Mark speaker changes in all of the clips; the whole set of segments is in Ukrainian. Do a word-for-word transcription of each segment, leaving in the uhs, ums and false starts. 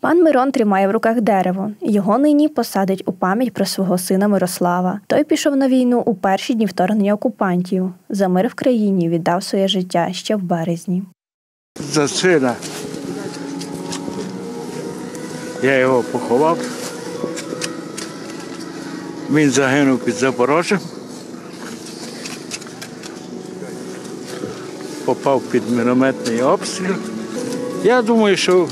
Speaker 1: Пан Мирон тримає в руках дерево. Його нині посадить у пам'ять про свого сина Мирослава. Той пішов на війну у перші дні вторгнення окупантів. За мир в країні віддав своє життя ще в березні.
Speaker 2: За сина. Я його поховав. Він загинув під Запорожжям. Попав під мінометний обстріл. Я думаю, що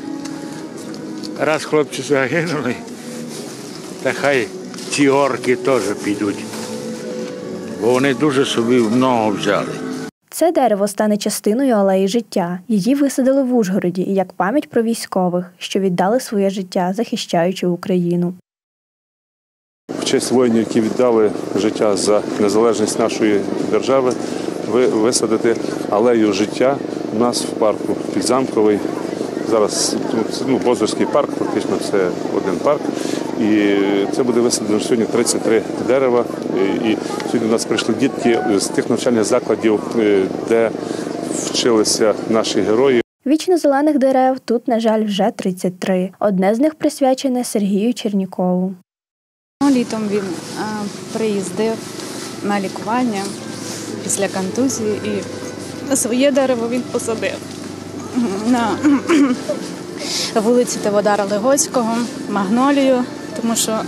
Speaker 2: раз хлопці загинули, та хай ці орки теж підуть, бо вони дуже собі много взяли.
Speaker 1: Це дерево стане частиною алеї життя. Її висадили в Ужгороді як пам'ять про військових, що віддали своє життя, захищаючи Україну.
Speaker 3: В честь воїнів, які віддали життя за незалежність нашої держави, висадити алею життя у нас в парку Підзамковий. Зараз тут ну, Бозорський парк, фактично це один парк. І це буде висадено сьогодні тридцять три дерева. І сьогодні у нас прийшли дітки з тих навчальних закладів, де вчилися наші герої.
Speaker 1: Вічно-зелених дерев тут, на жаль, вже тридцять три. Одне з них присвячене Сергію Чернікову.
Speaker 4: Літом він а, приїздив на лікування після контузії і своє дерево він посадив на вулиці Теодора Легоцького, магнолію, тому що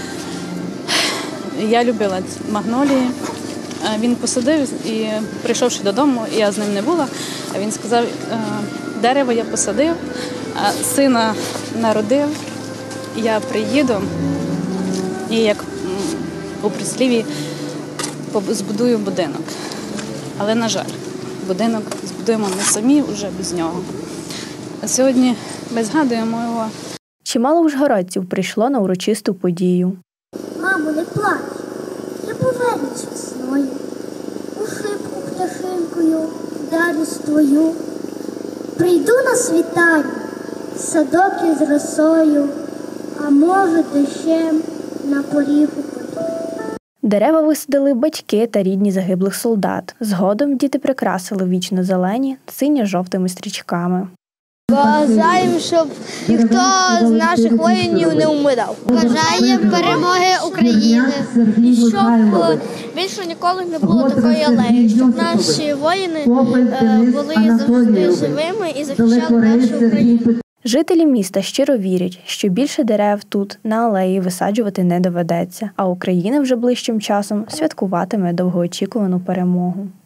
Speaker 4: я любила магнолії. Він посадив і, прийшовши додому, я з ним не була, а він сказав, дерево я посадив, сина народив, я приїду і, як у прислів'ї, збудую будинок. Але, на жаль, будинок збудуємо ми самі, вже без нього. А сьогодні ми згадуємо його.
Speaker 1: Чимало ужгородців прийшло на урочисту подію.
Speaker 5: Мамо, не плач, я повернусь весною, у шибку пташинкою, радість твою. Прийду на світанні, садок із росою, а може дощем на поріг упаду.
Speaker 1: Дерева висадили батьки та рідні загиблих солдат. Згодом діти прикрасили вічно-зелені синьо-жовтими стрічками.
Speaker 6: Бажаємо, щоб ніхто з наших воїнів не вмирав. Бажаємо перемоги України, і щоб більше ніколи не було такої алеї, щоб наші воїни були завжди живими і захищали нашу Україну.
Speaker 1: Жителі міста щиро вірять, що більше дерев тут на алеї висаджувати не доведеться, а Україна вже ближчим часом святкуватиме довгоочікувану перемогу.